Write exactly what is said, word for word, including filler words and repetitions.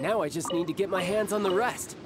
Now I just need to get my hands on the rest.